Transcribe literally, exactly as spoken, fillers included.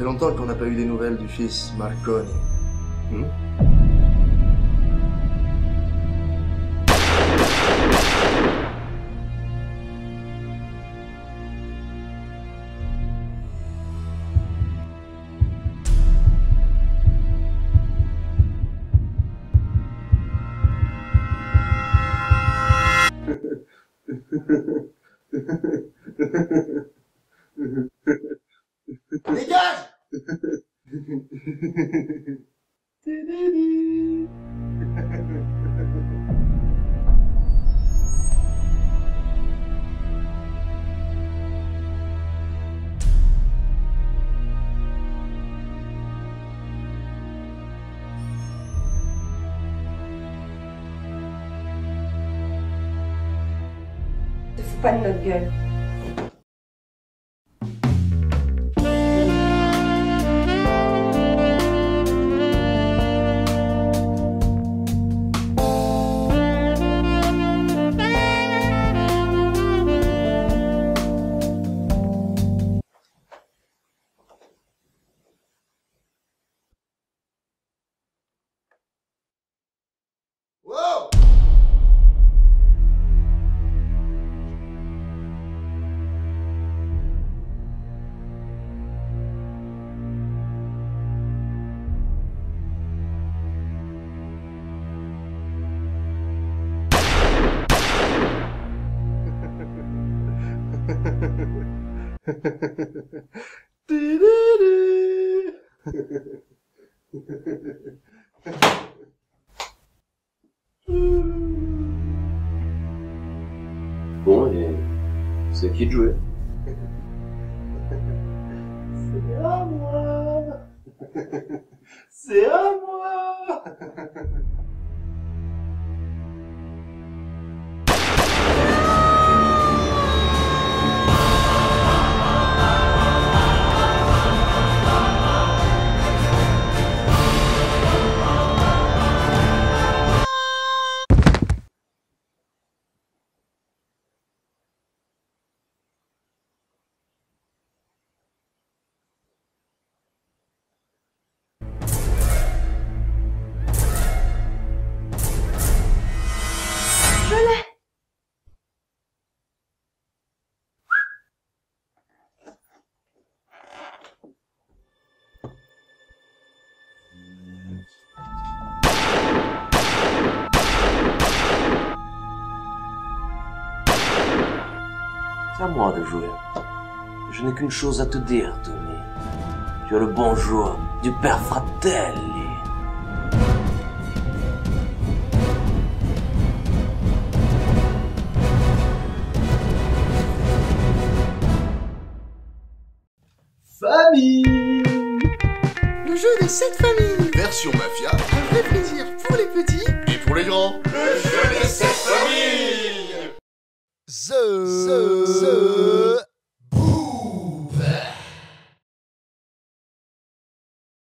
fait longtemps qu'on n'a pas eu des nouvelles du fils Marconi. Hmm? Dégage! Te fous pas de notre gueule. Wow! Bon, et c'est à qui de jouer? C'est à moi! C'est à moi! Je l'ai. C'est à moi de jouer. Je n'ai qu'une chose à te dire, Tony. Tu as le bonjour du père Fratelli. Famille! Le jeu des sept familles. Version mafia. Un vrai plaisir pour les petits. Et pour les grands. Le jeu des sept familles. The, the, the